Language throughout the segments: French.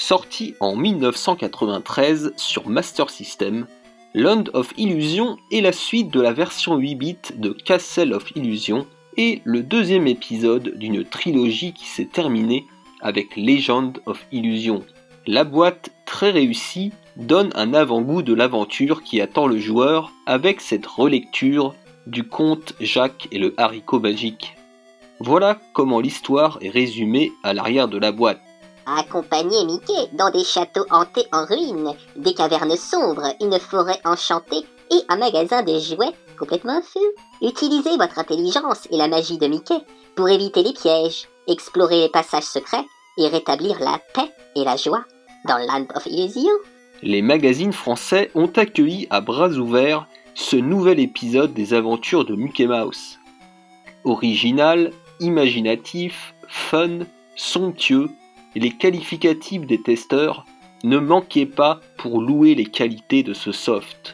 Sorti en 1993 sur Master System, Land of Illusion est la suite de la version 8 bits de Castle of Illusion et le deuxième épisode d'une trilogie qui s'est terminée avec Legend of Illusion. La boîte, très réussie, donne un avant-goût de l'aventure qui attend le joueur avec cette relecture du conte Jacques et le haricot magique. Voilà comment l'histoire est résumée à l'arrière de la boîte. Accompagnez Mickey dans des châteaux hantés en ruine, des cavernes sombres, une forêt enchantée et un magasin de jouets complètement fou. Utilisez votre intelligence et la magie de Mickey pour éviter les pièges, explorer les passages secrets et rétablir la paix et la joie dans Land of Illusion. Les magazines français ont accueilli à bras ouverts ce nouvel épisode des aventures de Mickey Mouse. Original, imaginatif, fun, somptueux, les qualificatifs des testeurs ne manquaient pas pour louer les qualités de ce soft.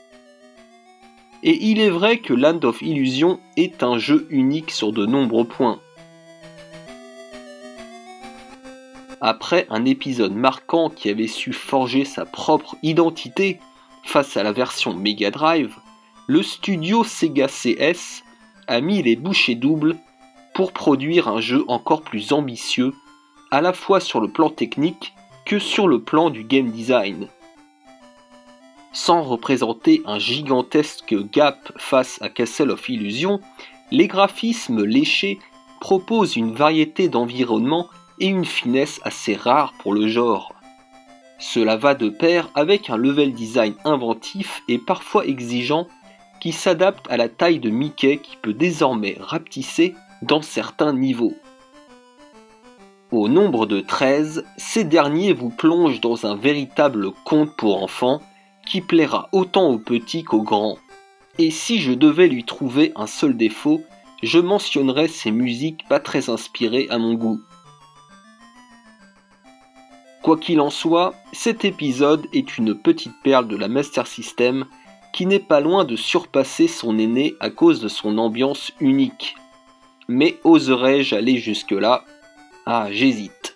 Et il est vrai que Land of Illusion est un jeu unique sur de nombreux points. Après un épisode marquant qui avait su forger sa propre identité face à la version Mega Drive, le studio Sega CS a mis les bouchées doubles pour produire un jeu encore plus ambitieux, à la fois sur le plan technique que sur le plan du game design. Sans représenter un gigantesque gap face à Castle of Illusion, les graphismes léchés proposent une variété d'environnements et une finesse assez rare pour le genre. Cela va de pair avec un level design inventif et parfois exigeant qui s'adapte à la taille de Mickey qui peut désormais rapetisser dans certains niveaux. Au nombre de 13, ces derniers vous plongent dans un véritable conte pour enfants qui plaira autant aux petits qu'aux grands. Et si je devais lui trouver un seul défaut, je mentionnerais ses musiques pas très inspirées à mon goût. Quoi qu'il en soit, cet épisode est une petite perle de la Master System qui n'est pas loin de surpasser son aîné à cause de son ambiance unique. Mais oserais-je aller jusque-là ? Ah, j'hésite.